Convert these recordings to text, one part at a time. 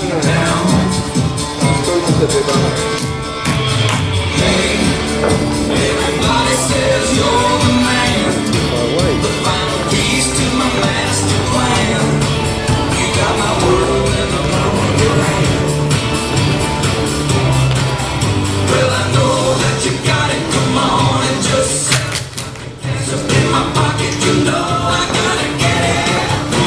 Everybody says you're the man, the final piece to my master plan. You got my world in the palm of your hand. Well, I know that you got it, come on and just up in my pocket, you know I gotta get it.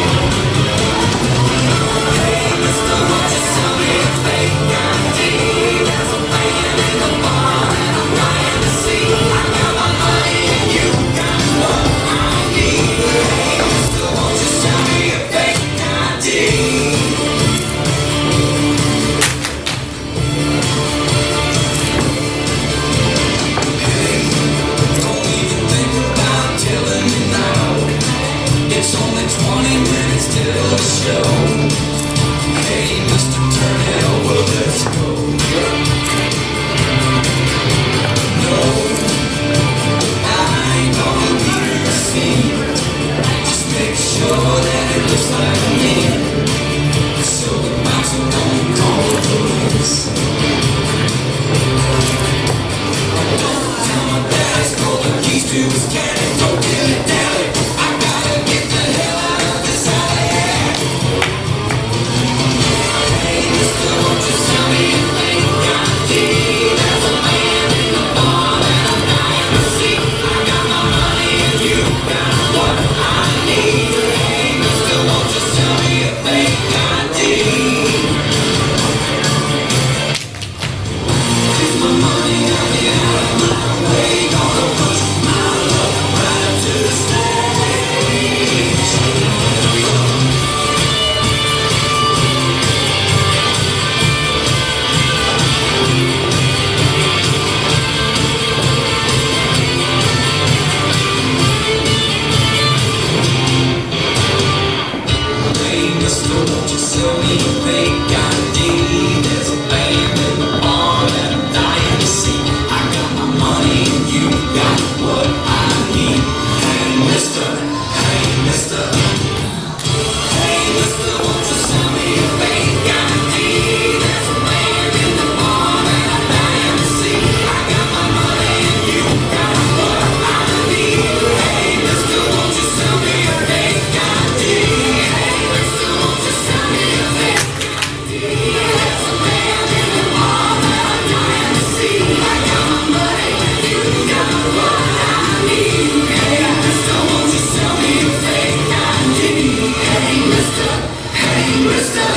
Hey, mister, won't you sell me a fake ID? There's a man in the bar and I'm dying to see. I got my money and you got what I need. Hey, mister, won't you sell me a fake ID? Don't even think about telling me now. It's only 20 minutes till the show. Hey, mister, turn it over, let's go. No, I ain't gonna be deceived. Just make sure that it looks like me, so the bouncer won't call the police. Tell my dad I stole the keys to his caddy. Don't get it, daddy. I gotta get the hell out of this alley. Hey, mister, won't you sell me a fake ID? There's a man in the bar that I'm dying to see. I got my money and you got what I need. Hey, mister, won't you sell me a fake ID? Take my money out of my way. Gonna push my love right up to the stage. Hey, mister, won't you sell me a fake ID? There's a band in the bar that I'm dying to see. I got my money and you got what I need. Hey, mister, hey, mister. Hey, mister, won't you sell me a fake ID? There's a man in the bar that I'm dying to see. I got my money and you got what I need. Hey, mister, won't you sell me a fake ID? Hey, mister, won't you sell me a fake ID? There's a man in the bar that I'm dying to see. I got my money and you got what I need. Hey, mister, won't you sell me a fake ID? Hey, mister, hey, mister.